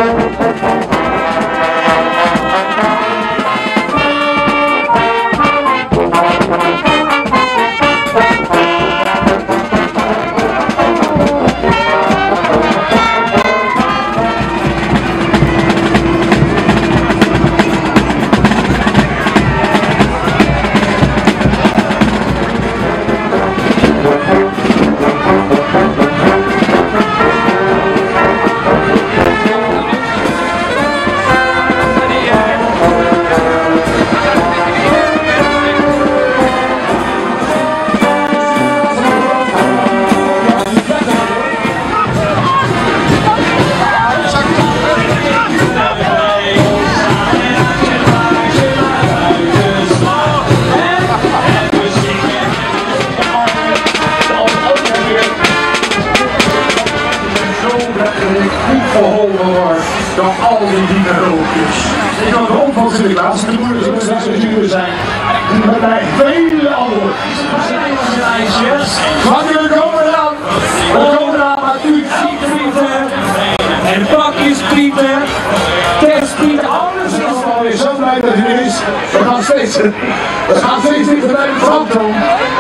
Door al die dierenhulpjes. Ik kan rond van Sinterklaas, de moeders zullen straks zuur zijn. En bij vele andere ijsjes. Wat we komen eraan? We komen eraan natuurlijk frieten en pakjes frieten, kerstfrieten, alles is alweer zo blij dat hij er is. We gaan steeds dichter bij de foto.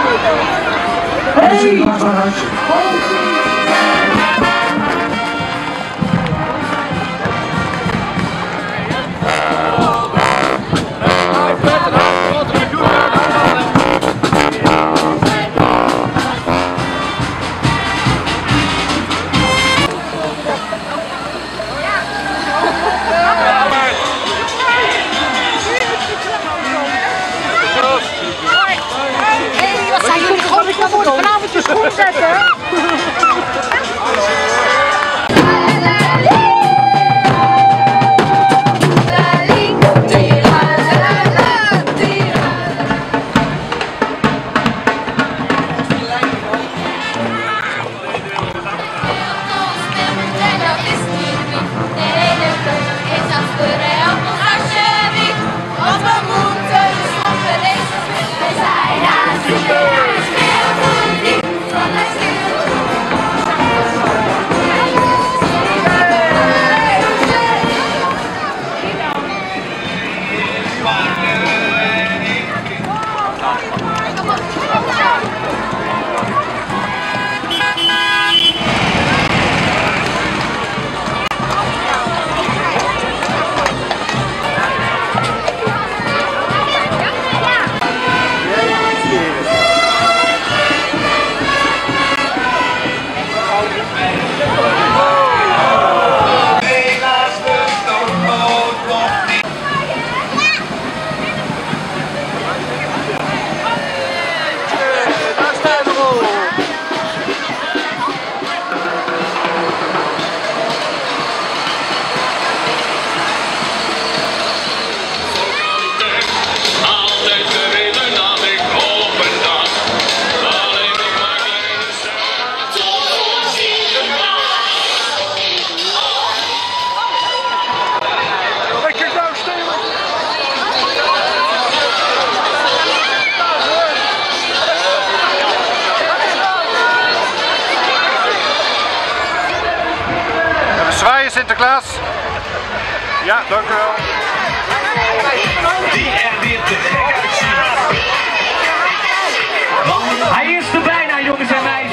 Hey! Vanavond je schoen zetten. Zwaaien Sinterklaas. Ja, dank u wel. Die er weer te gek uitziet. Hij is er bijna, jongens en meisjes.